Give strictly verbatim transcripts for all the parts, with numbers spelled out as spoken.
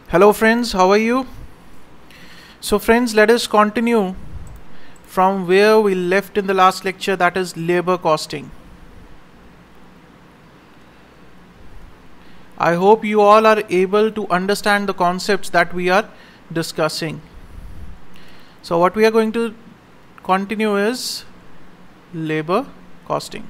Hello friends, how are you? So friends, let us continue from where we left in the last lecture, that is labor costing. I hope you all are able to understand the concepts that we are discussing. So what we are going to continue is labor costing.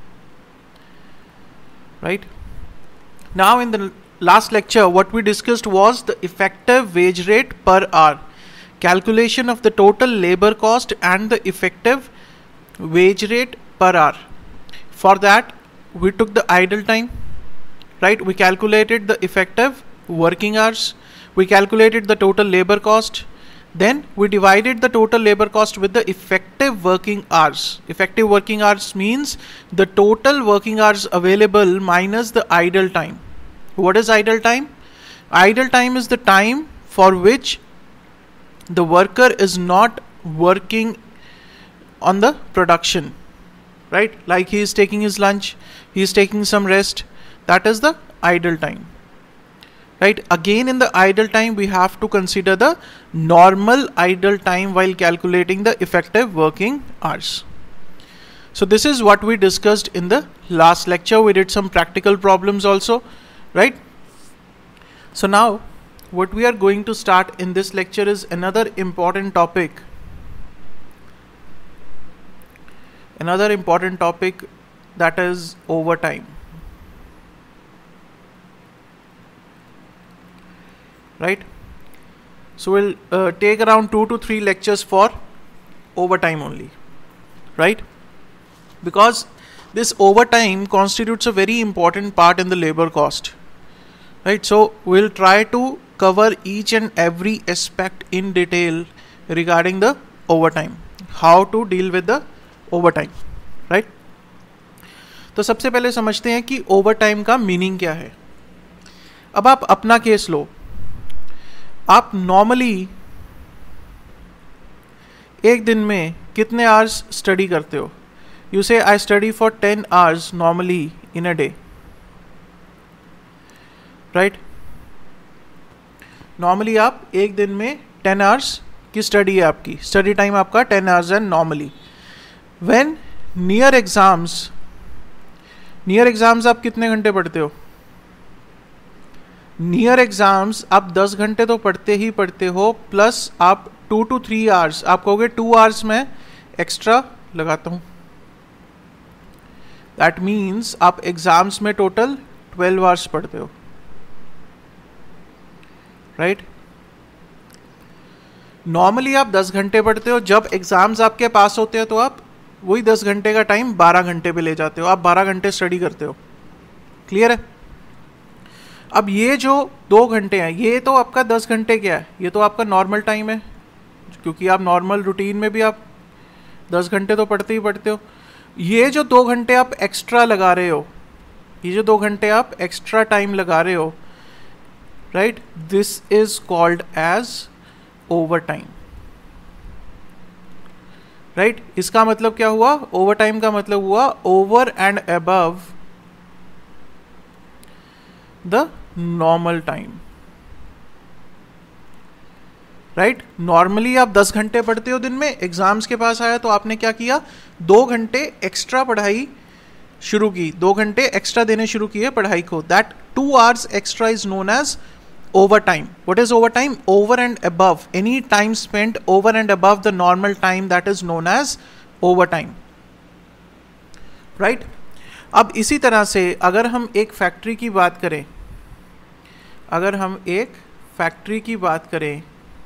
Right? Now in the last lecture, what we discussed was the effective wage rate per hour, calculation of the total labor cost and the effective wage rate per hour. For that, we took the idle time, right? We calculated the effective working hours, we calculated the total labor cost, then we divided the total labor cost with the effective working hours. Effective working hours means the total working hours available minus the idle time. What is idle time? Idle time is the time for which the worker is not working on the production, right? Like he is taking his lunch, he is taking some rest. That is the idle time, right? Again, in the idle time, we have to consider the normal idle time while calculating the effective working hours. So this is what we discussed in the last lecture. We did some practical problems also. Right? So now what we are going to start in this lecture is another important topic. Another important topic, that is overtime. Right? So we'll uh, take around two to three lectures for overtime only. Right? Because this overtime constitutes a very important part in the labor cost. Right, so we'll try to cover each and every aspect in detail regarding the overtime, how to deal with the overtime, right? तो सबसे पहले समझते हैं कि overtime का meaning क्या है. अब आप अपना केस लो. आप नॉर्मली एक दिन में कितने आवर्स स्टडी करते हो? You say I study for ten hours normally in a day. Right, normally आप एक दिन में टेन आवर्स की स्टडी है, आपकी स्टडी टाइम आपका टेन आवर्स है normally. When near exams, near exams आप कितने घंटे पढ़ते हो? नियर एग्जाम्स आप दस घंटे तो पढ़ते ही पढ़ते हो, प्लस आप टू टू थ्री आवर्स, आप कहोगे टू आवर्स में एक्स्ट्रा लगाता हूं. दैट मीन्स आप एग्जाम्स में टोटल ट्वेल्व आवर्स पढ़ते हो. राइट, नॉर्मली आप दस घंटे पढ़ते हो. जब एग्जाम्स आपके पास होते हैं तो आप वही दस घंटे का टाइम बारह घंटे पे ले जाते हो. आप बारह घंटे स्टडी करते हो. क्लियर है? अब ये जो दो घंटे हैं, ये तो आपका दस घंटे क्या है, ये तो आपका नॉर्मल टाइम है, क्योंकि आप नॉर्मल रूटीन में भी आप दस घंटे तो पढ़ते ही पढ़ते हो. ये जो दो घंटे आप एक्स्ट्रा लगा रहे हो, ये जो दो घंटे आप एक्स्ट्रा टाइम लगा रहे हो, right, this is called as over time. Right, इसका मतलब क्या हुआ? ओवर टाइम का मतलब हुआ over and above the normal time. Right, normally आप दस घंटे पढ़ते हो दिन में, एग्जाम्स के पास आया तो आपने क्या किया? दो घंटे एक्स्ट्रा पढ़ाई शुरू की, दो घंटे एक्स्ट्रा देने शुरू किए पढ़ाई को. That two hours extra is known as overtime. What is overtime? Over and above, any time spent over and above the normal time, that is known as overtime. Right? अब इसी तरह से अगर हम एक फैक्ट्री की बात करें, अगर हम एक फैक्ट्री की बात करें,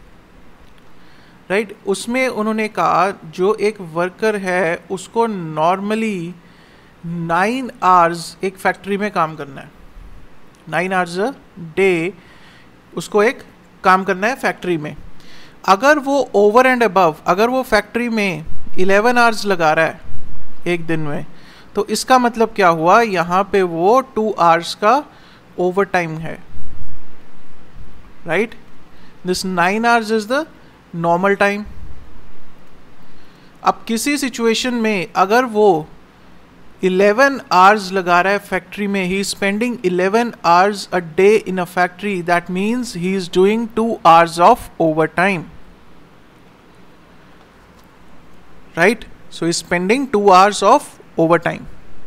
राइट, उसमें उन्होंने कहा जो एक वर्कर है उसको नॉर्मली नाइन आवर्स एक फैक्ट्री में काम करना है. नाइन आवर्स अ डे उसको एक काम करना है फैक्ट्री में. अगर वो ओवर एंड अबव, अगर वो फैक्ट्री में इलेवन आवर्स लगा रहा है एक दिन में, तो इसका मतलब क्या हुआ? यहाँ पे वो टू आवर्स का ओवर टाइम है. Right, this nine hours is the normal time. अब किसी सिचुएशन में अगर वो इलेवन आवर्स लगा रहा है फैक्ट्री में, he is spending eleven hours a day in a factory, that means he is doing two hours of over time, right? So he is spending two hours of over time.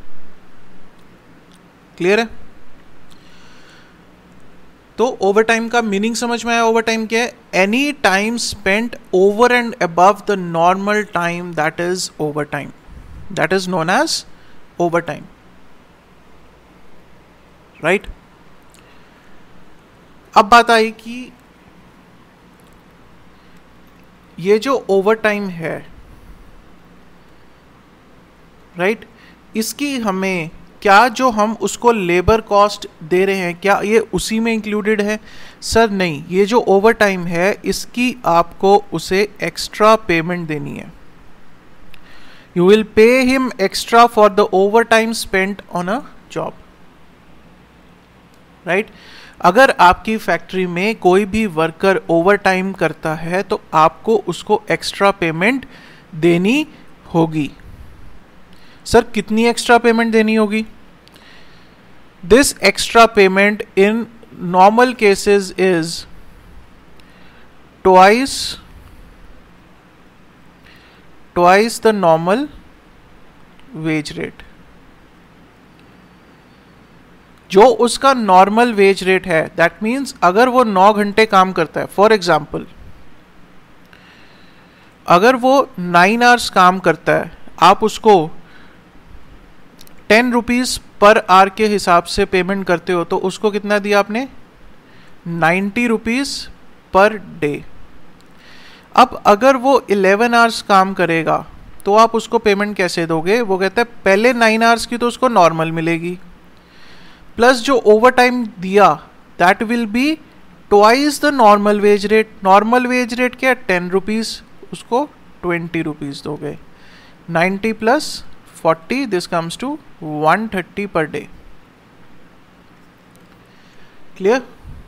Clear है? तो over time का meaning समझ में आया? Over time क्या है? Any time spent over and above the normal time, that is over time, that is known as over time, right? अब बात आई कि ये जो ओवर टाइम है, राइट, इसकी हमें क्या जो हम उसको लेबर कॉस्ट दे रहे हैं क्या ये उसी में इंक्लूडेड है? सर नहीं, ये जो ओवर टाइम है इसकी आपको उसे एक्स्ट्रा पेमेंट देनी है। You will pay him extra for the over time spent on a job, right? अगर आपकी फैक्ट्री में कोई भी वर्कर ओवर टाइम करता है तो आपको उसको एक्स्ट्रा पेमेंट देनी होगी। सर कितनी एक्स्ट्रा पेमेंट देनी होगी? This extra payment in normal cases is twice twice the normal wage rate. जो उसका नॉर्मल वेज रेट है, दैट मीन्स अगर वो नौ घंटे काम करता है, फॉर एग्जाम्पल अगर वो नाइन आवर्स काम करता है, आप उसको टेन रुपीज पर आवर के हिसाब से पेमेंट करते हो, तो उसको कितना दिया आपने? Ninety rupees per day. अब अगर वो इलेवन आवर्स काम करेगा तो आप उसको पेमेंट कैसे दोगे? वो कहते हैं पहले नाइन आवर्स की तो उसको नॉर्मल मिलेगी, प्लस जो ओवर टाइम दिया that will be twice the normal wage rate. Normal wage rate क्या? टेन रुपीज, उसको ट्वेंटी रुपीज दोगे। Ninety plus forty, this comes to one thirty per day. Clear?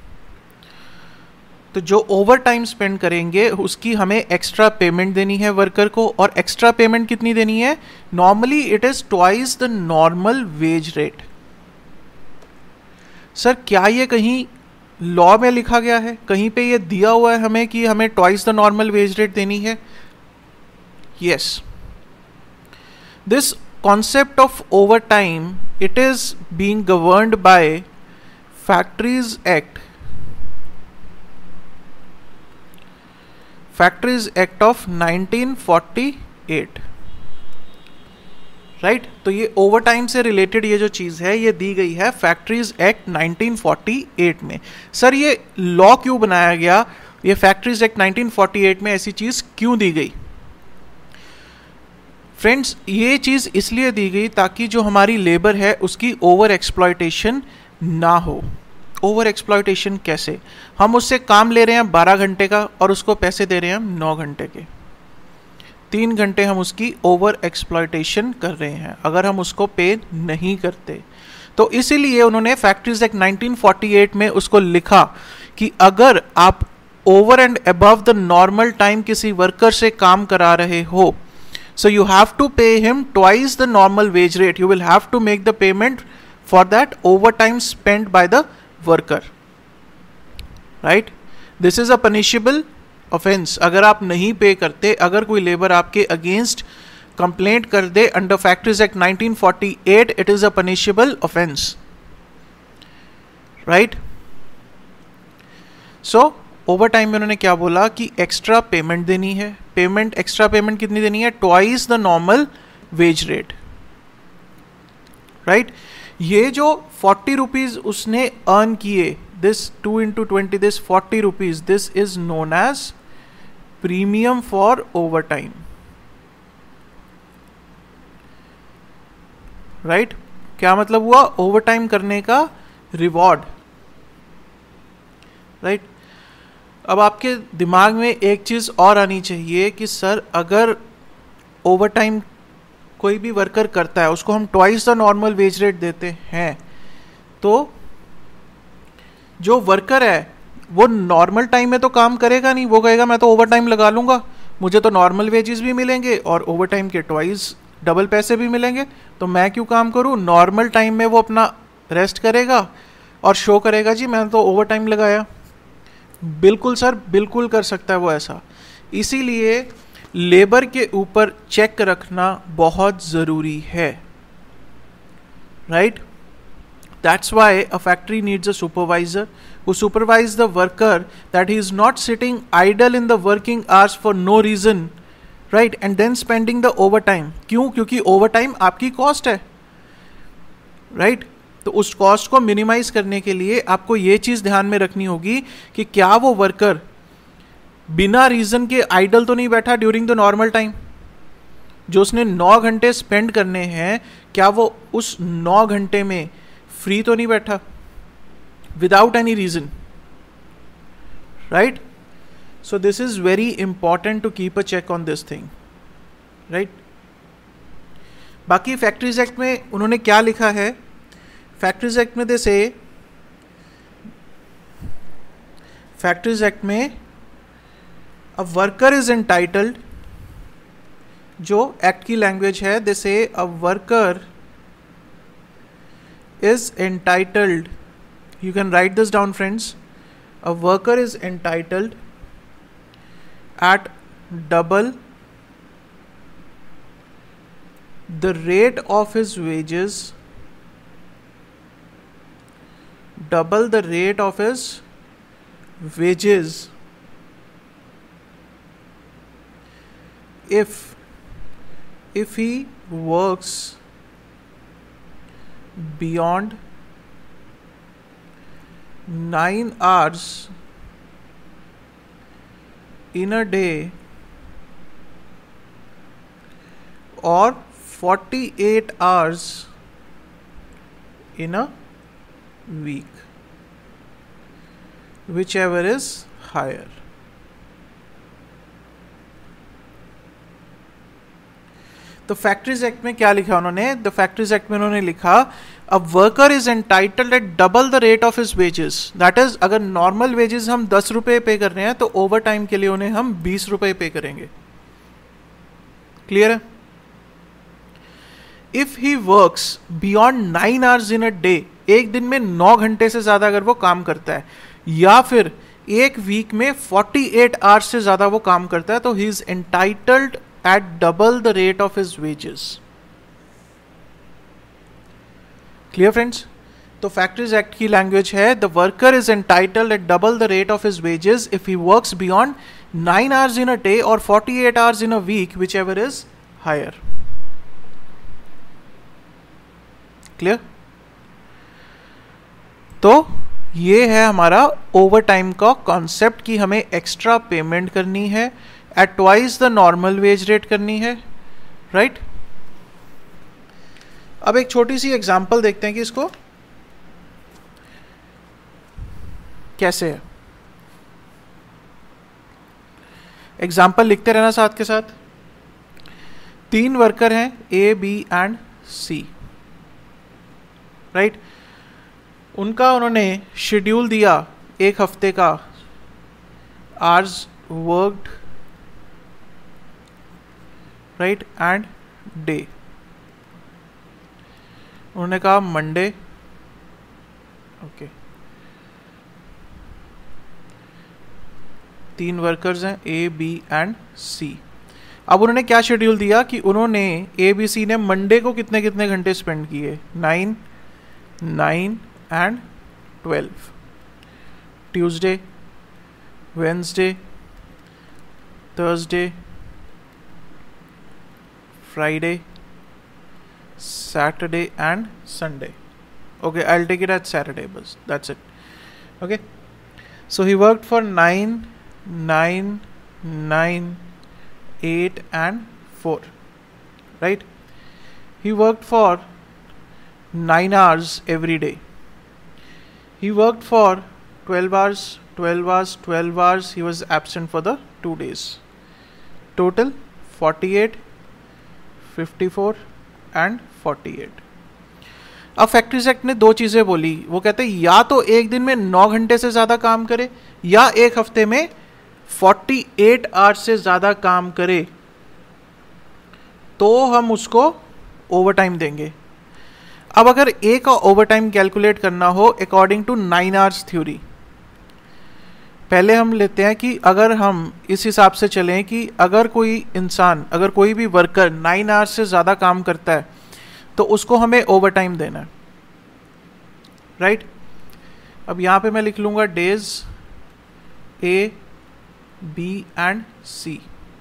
तो जो ओवर टाइम स्पेंड करेंगे उसकी हमें extra payment देनी है वर्कर को, और एक्स्ट्रा पेमेंट कितनी देनी है? Normally it is twice the normal wage rate. Sir क्या ये कहीं लॉ में लिखा गया है? कहीं पे ये दिया हुआ है हमें कि हमें twice the normal wage rate देनी है? Yes, this concept of overtime, it is being governed by Factories Act, Factories Act of nineteen forty eight, right? तो ये ओवर टाइम से रिलेटेड ये जो चीज है ये दी गई है factories act nineteen forty eight में। सर ये लॉ क्यों बनाया गया? ये factories act nineteen forty eight में ऐसी चीज क्यों दी गई? फ्रेंड्स, ये चीज़ इसलिए दी गई ताकि जो हमारी लेबर है उसकी ओवर एक्सप्लॉयटेशन ना हो। ओवर एक्सप्लॉयटेशन कैसे? हम उससे काम ले रहे हैं बारह घंटे का और उसको पैसे दे रहे हैं हम नौ घंटे के, तीन घंटे हम उसकी ओवर एक्सप्लॉयटेशन कर रहे हैं अगर हम उसको पे नहीं करते। तो इसीलिए उन्होंने factories act nineteen forty eight में उसको लिखा कि अगर आप over and above the normal time किसी वर्कर से काम करा रहे हो, so you have to pay him twice the normal wage rate. You will have to make the payment for that overtime spent by the worker, right? This is a punishable offense. अगर आप नहीं पे करते, अगर कोई labour आपके against complaint कर दे under factories act nineteen forty eight, it is a punishable offense, right? So overtime में उन्होंने क्या बोला कि एक्स्ट्रा पेमेंट देनी है। पेमेंट, एक्स्ट्रा पेमेंट कितनी देनी है? Twice the normal wage rate, right? ये जो फोर्टी रुपीज उसने अर्न किए, this two into twenty, this forty rupees, this is known as premium for over time, right? क्या मतलब हुआ? ओवर टाइम करने का रिवॉर्ड, राइट? अब आपके दिमाग में एक चीज़ और आनी चाहिए कि सर अगर ओवर टाइम कोई भी वर्कर करता है उसको हम twice the normal wage rate देते हैं, तो जो वर्कर है वो नॉर्मल टाइम में तो काम करेगा नहीं, वो कहेगा मैं तो ओवर टाइम लगा लूँगा, मुझे तो नॉर्मल वेजेस भी मिलेंगे और ओवर टाइम के ट्वाइस डबल पैसे भी मिलेंगे, तो मैं क्यों काम करूं? नॉर्मल टाइम में वो अपना रेस्ट करेगा और शो करेगा जी मैंने तो ओवर टाइम लगाया। बिल्कुल सर, बिल्कुल कर सकता है वो ऐसा। इसीलिए लेबर के ऊपर चेक रखना बहुत ज़रूरी है, right? That's why a factory needs a supervisor who supervise the worker that he is not sitting idle in the working hours for no reason, right? And then spending the overtime. क्यों? क्योंकि overtime आपकी cost है, right? तो उस cost को minimise करने के लिए आपको ये चीज़ ध्यान में रखनी होगी कि क्या वो वर्कर बिना रीज़न के आइडल तो नहीं बैठा ड्यूरिंग द नॉर्मल टाइम। जो उसने नौ घंटे स्पेंड करने हैं, क्या वो उस नौ घंटे में फ्री तो नहीं बैठा without any reason, right? So this is very important to keep a check on this thing, right? बाकी फैक्ट्रीज एक्ट में उन्होंने क्या लिखा है? फैक्ट्रीज एक्ट में जैसे फैक्ट्रीज एक्ट में अ वर्कर इज एंटाइटल्ड, जो एक्ट की लैंग्वेज है, जैसे a worker is entitled, you can write this down friends, a worker is entitled at double the rate of his wages, double the rate of his wages if if he works beyond nine hours in a day or forty-eight hours in a week, whichever is higher. तो factories act में क्या लिखा उन्होंने? The factories act में उन्होंने लिखा a worker is entitled at double the rate of his wages. That is, अगर normal wages हम दस रुपए पे कर रहे हैं तो ओवर टाइम के लिए उन्हें हम बीस रुपए पे करेंगे। क्लियर है? If he works beyond nine hours in a day, एक दिन में नौ घंटे से ज्यादा अगर वो काम करता है, या फिर एक वीक में अड़तालीस आवर्स से ज्यादा वो काम करता है, तो he is entitled at double the rate of his wages. Clear friends? तो फैक्ट्रीज एक्ट की लैंग्वेज है, the worker is entitled at double the rate of his wages if he works beyond nine hours in a day और अड़तालीस hours in a week, whichever is higher. Clear? तो ये है हमारा over time का concept कि हमें extra payment करनी है, at twice the normal wage rate करनी है, राइट? अब एक छोटी सी एग्जांपल देखते हैं कि इसको कैसे है। एग्जांपल लिखते रहना साथ के साथ। तीन वर्कर हैं, A B and C, right? उनका उन्होंने शेड्यूल दिया एक हफ्ते का, hours worked, right, and day. उन्होंने कहा मंडे, ओके, तीन वर्कर्स हैं ए बी एंड सी। अब उन्होंने क्या शेड्यूल दिया कि उन्होंने ए बी सी ने मंडे को कितने कितने घंटे स्पेंड किए? Nine, nine and twelve. Tuesday, Wednesday, Thursday, Friday, Saturday and Sunday. Okay, I'll take it as Saturday, but that's it. Okay, so he worked for nine, nine, nine, eight and four, right? He worked for nine hours every day. He worked for twelve hours, twelve hours, twelve hours. He was absent for the two days. Total forty-eight, fifty four and forty eight. अब factories act ने दो चीजें बोली, वो कहते हैं या तो एक दिन में नौ घंटे से ज्यादा काम करे या एक हफ्ते में अड़तालीस आवर्स से ज्यादा काम करे, तो हम उसको ओवर टाइम देंगे। अब अगर ए का ओवर टाइम कैलकुलेट करना हो according to nine hours theory, पहले हम लेते हैं कि अगर हम इस हिसाब से चलें कि अगर कोई इंसान, अगर कोई भी वर्कर नाइन आवर्स से ज़्यादा काम करता है तो उसको हमें ओवर टाइम देना है, राइट right? अब यहाँ पे मैं लिख लूँगा days A B and C,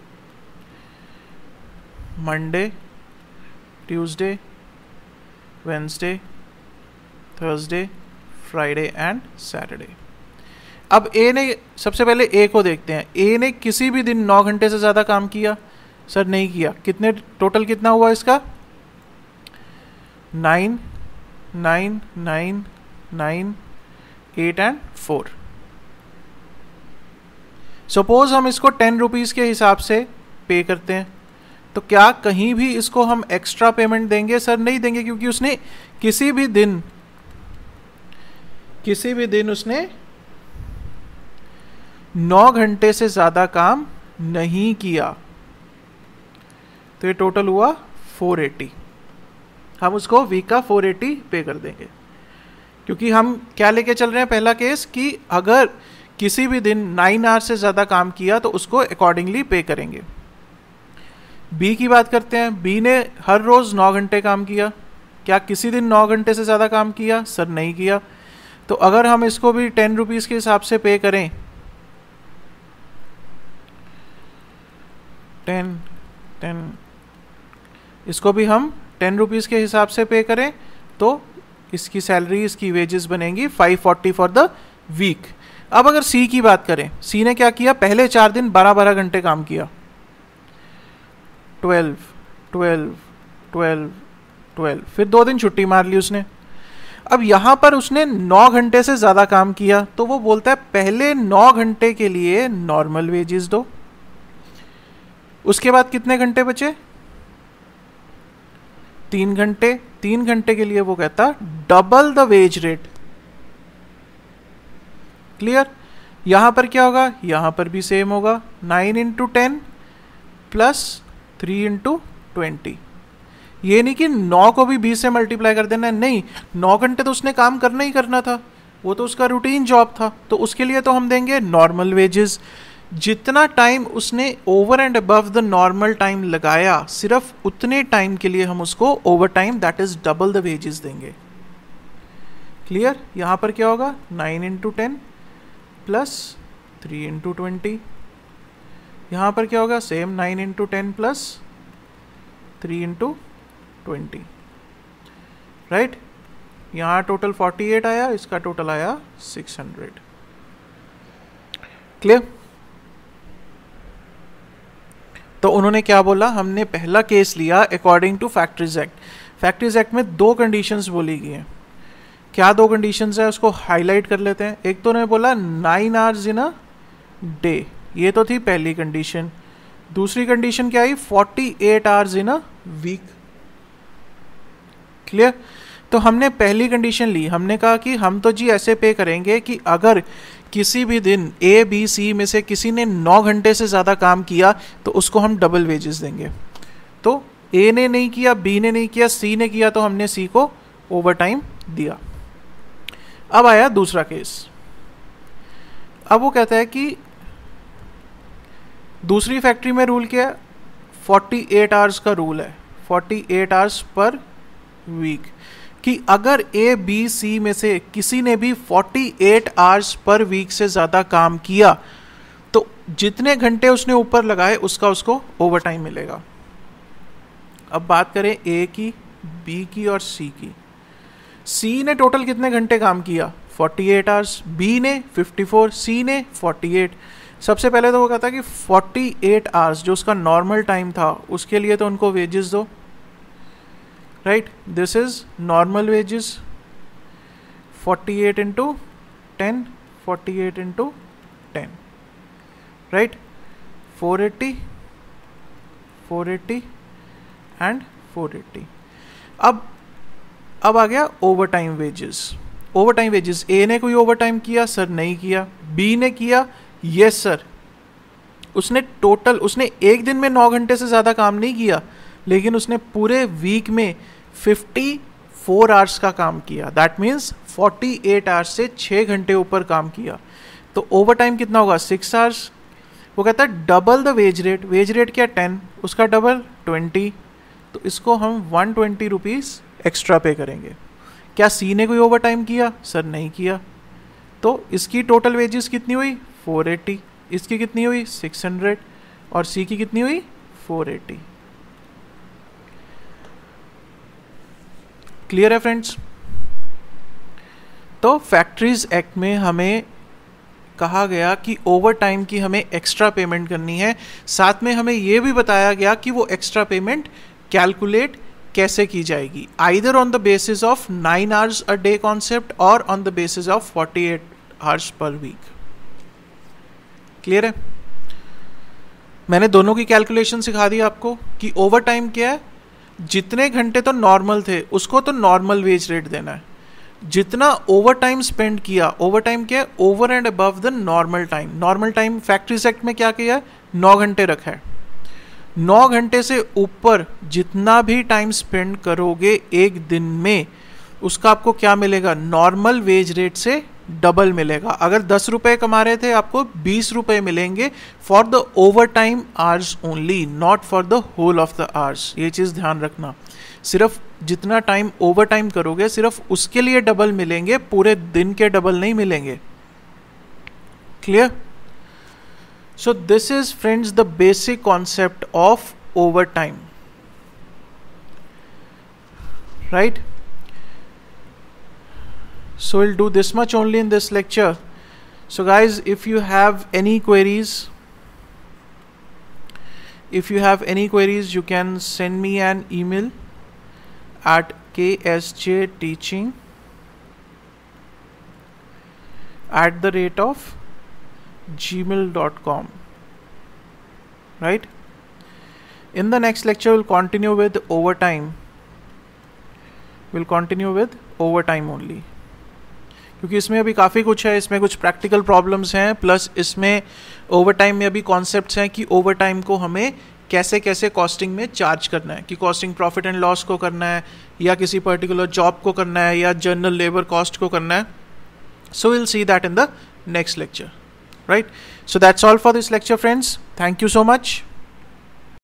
Monday, Tuesday, Wednesday, Thursday, Friday and Saturday. अब ए ने, सबसे पहले ए को देखते हैं, ए ने किसी भी दिन नौ घंटे से ज़्यादा काम किया? सर नहीं किया। कितने टोटल कितना हुआ इसका? Nine, nine, nine, nine, eight and four. Suppose हम इसको टेन रुपीज़ के हिसाब से पे करते हैं, तो क्या कहीं भी इसको हम एक्स्ट्रा पेमेंट देंगे? सर नहीं देंगे, क्योंकि उसने किसी भी दिन किसी भी दिन उसने नौ घंटे से ज़्यादा काम नहीं किया। तो ये टोटल हुआ फोर एटी। हम उसको वीक का फोर एटी पे कर देंगे, क्योंकि हम क्या लेके चल रहे हैं? पहला केस कि अगर किसी भी दिन नाइन आवर्स से ज़्यादा काम किया तो उसको अकॉर्डिंगली पे करेंगे। बी की बात करते हैं। बी ने हर रोज़ नौ घंटे काम किया। क्या किसी दिन नौ घंटे से ज़्यादा काम किया? सर नहीं किया। तो अगर हम इसको भी टेन रुपीज़ के हिसाब से पे करें, टेन टेन इसको भी हम टेन रुपीज़ के हिसाब से पे करें तो इसकी सैलरी, इसकी वेजेस बनेंगी five forty for the week. अब अगर सी की बात करें, सी ने क्या किया? पहले चार दिन बारह बारह घंटे काम किया, ट्वेल्व ट्वेल्व ट्वेल्व ट्वेल्व, फिर दो दिन छुट्टी मार ली उसने। अब यहाँ पर उसने नौ घंटे से ज़्यादा काम किया, तो वो बोलता है पहले नौ घंटे के लिए नॉर्मल वेजेस दो। उसके बाद कितने घंटे बचे? तीन घंटे। तीन घंटे के लिए वो कहता double the wage rate. Clear? यहां पर क्या होगा? यहां पर भी सेम होगा, nine into ten plus three into twenty. ये नहीं कि नौ को भी बीस से मल्टीप्लाई कर देना है, नहीं, नौ घंटे तो उसने काम करना ही करना था, वो तो उसका रूटीन जॉब था, तो उसके लिए तो हम देंगे नॉर्मल वेजेस। जितना टाइम उसने over and above the normal time लगाया, सिर्फ उतने टाइम के लिए हम उसको over time, that is double the wages देंगे। क्लियर? यहां पर क्या होगा? Nine into ten plus three into twenty. यहां पर क्या होगा? Same nine into ten plus three into twenty, right? यहां टोटल फोर्टी एट आया, इसका टोटल आया सिक्स हंड्रेड। क्लियर? तो उन्होंने क्या बोला? हमने पहला केस लिया according to factories act. Factories act में दो कंडीशंस बोली गई हैं। क्या दो कंडीशंस है? उसको हाईलाइट कर लेते हैं। एक तो उन्होंने बोला nine hours in a day, ये तो थी पहली कंडीशन। दूसरी कंडीशन क्या आई? Forty eight hours in a week. Clear? तो हमने पहली कंडीशन ली, हमने कहा कि हम तो जी ऐसे पे करेंगे कि अगर किसी भी दिन ए बी सी में से किसी ने नौ घंटे से ज़्यादा काम किया तो उसको हम डबल वेजेस देंगे। तो ए ने नहीं किया, बी ने नहीं किया, सी ने किया, तो हमने सी को ओवर टाइम दिया। अब आया दूसरा केस। अब वो कहता है कि दूसरी फैक्ट्री में रूल क्या है? फोर्टी एट आवर्स का रूल है, forty eight hours per week, कि अगर ए बी सी में से किसी ने भी forty eight hours per week से ज़्यादा काम किया तो जितने घंटे उसने ऊपर लगाए उसका उसको ओवर टाइम मिलेगा। अब बात करें ए की, बी की और सी की। सी ने टोटल कितने घंटे काम किया? Forty eight hours. बी ने फिफ्टी फोर, सी ने फोर्टी एट। सबसे पहले तो वो कहता है कि फोर्टी एट आवर्स जो उसका नॉर्मल टाइम था उसके लिए तो उनको वेजेस दो, right? This is normal wages, forty eight into ten, forty eight into ten, right? Four eighty, four eighty and four eighty. अब अब आ गया overtime wages. Overtime wages, A ने कोई ओवर टाइम किया? Sir नहीं किया। B ने किया? Yes sir. उसने टोटल, उसने एक दिन में नौ घंटे से ज़्यादा काम नहीं किया, लेकिन उसने पूरे वीक में फिफ्टी फोर आवर्स का काम किया, that means forty eight hours से छः घंटे ऊपर काम किया, तो ओवर टाइम कितना होगा, सिक्स आवर्स। वो कहता है double the wage rate, wage rate क्या टेन, उसका डबल ट्वेंटी, तो इसको हम वन ट्वेंटी रुपीज़ एक्स्ट्रा पे करेंगे। क्या सी ने कोई ओवर टाइम किया, सर नहीं किया, तो इसकी टोटल वेजेस कितनी हुई फोर एटी, इसकी कितनी हुई सिक्स हंड्रेड, और सी की कितनी हुई फोर एटी। क्लियर है फ्रेंड्स? तो फैक्ट्रीज एक्ट में हमें कहा गया कि ओवर टाइम की हमें एक्स्ट्रा पेमेंट करनी है, साथ में हमें यह भी बताया गया कि वो एक्स्ट्रा पेमेंट कैलकुलेट कैसे की जाएगी, either on the basis of nine hours a day concept और on the basis of forty eight hours per week. Clear है? मैंने दोनों की कैलकुलेशन सिखा दी आपको कि ओवर टाइम क्या है, जितने घंटे तो नॉर्मल थे उसको तो नॉर्मल वेज रेट देना है, जितना ओवर टाइम स्पेंड किया, ओवर टाइम क्या है, over and above the normal time. Normal time factories act में क्या किया है, नौ घंटे रखा है, नौ घंटे से ऊपर जितना भी टाइम स्पेंड करोगे एक दिन में, उसका आपको क्या मिलेगा, नॉर्मल वेज रेट से डबल मिलेगा। अगर दस रुपए कमा रहे थे आपको बीस रुपए मिलेंगे for the over time hours only, not for the whole of the hours. ये चीज़ ध्यान रखना, सिर्फ जितना टाइम ओवर टाइम करोगे सिर्फ उसके लिए डबल मिलेंगे, पूरे दिन के डबल नहीं मिलेंगे। Clear? So this is friends the basic concept of over time, right? So we'll do this much only in this lecture. So guys, if you have any queries, if you have any queries, you can send me an email at k s j teaching at the rate of gmail dot com, right? In the next lecture we'll continue with overtime. We'll continue with overtime only, क्योंकि इसमें अभी काफ़ी कुछ है, इसमें कुछ practical problems हैं, plus इसमें ओवर टाइम में अभी कॉन्सेप्ट्स हैं कि ओवर टाइम को हमें कैसे कैसे कॉस्टिंग में चार्ज करना है, कि कॉस्टिंग प्रॉफिट एंड लॉस को करना है, या किसी पर्टिकुलर जॉब को करना है, या जनरल लेबर कॉस्ट को करना है। So will see that in the next lecture, right? So that's all for this lecture, friends. Thank you so much.